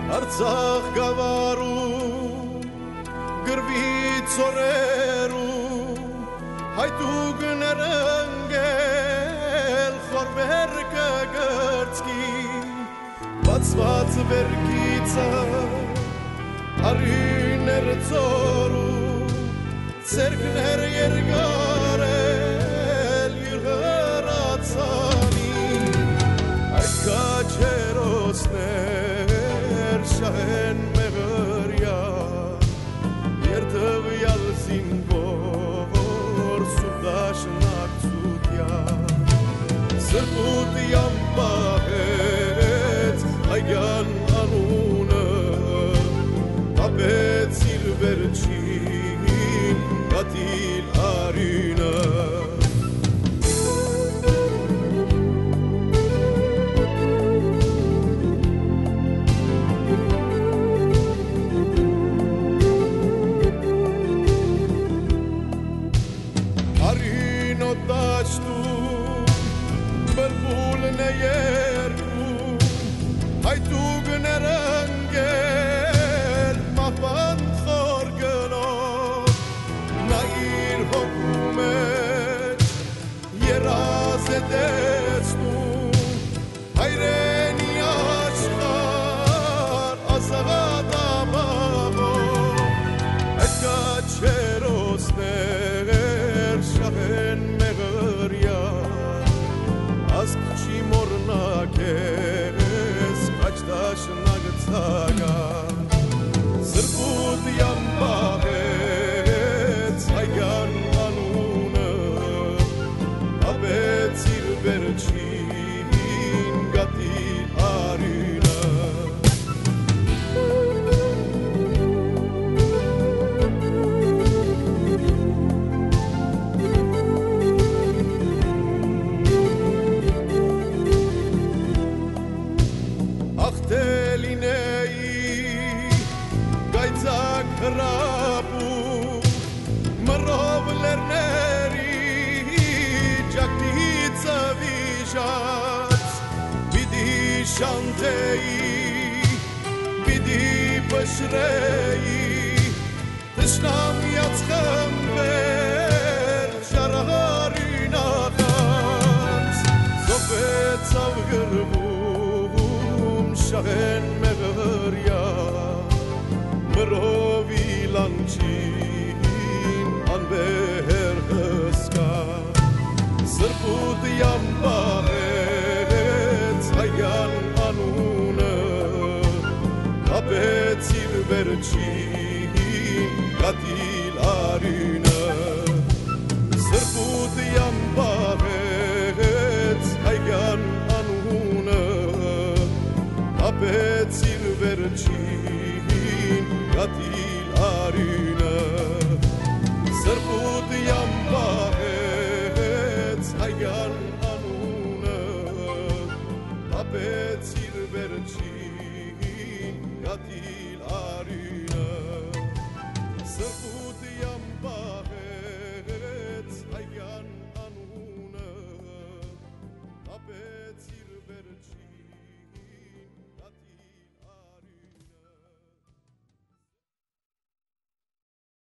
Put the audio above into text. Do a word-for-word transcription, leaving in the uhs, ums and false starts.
Արցախ գավառում գրվի ծորերում հայտուգներ ընկել խորվեր կգրծքի բացված վերքիցը արիներ ծորում ծերկներ երկարել յուրհրացանի այդ կաչերոսներ շահեն մեղրյա երդվյալ զինվոր սուդաշնակցուտյա սրբուտ յամպահեց այգյան անունը ապեց իր վերջին գատիլ արինը հայտուգներ ընկել մահվան խոր գնով նա իր հոգու մեջ երազ է տեսնում հայրենի աշխարհ ազատ ապահով այդ կաչերոսներ շահեն մեղրյա ազգ չի մոռնակես կաչտաշնագծագա սրբուտ յամպահեց այգյան անունը ապեց իր վերջին գատիլ արինը Հրապու մռով լերների ջակնիցը վիժած պիտի շանթեի պիտի պշրեի թշնամյաց խմբեր շարահարին ախանց զոհվեցավ գրվում շահեն մեղրյա մռով իլանչին անվեր հսկա սրբուտ յամպահեց հայգյան անունը ապեց իր վերջին գատիլ արինը սրբուտ յամպահեց հայգյան անունը ապեց իր վերջին Gati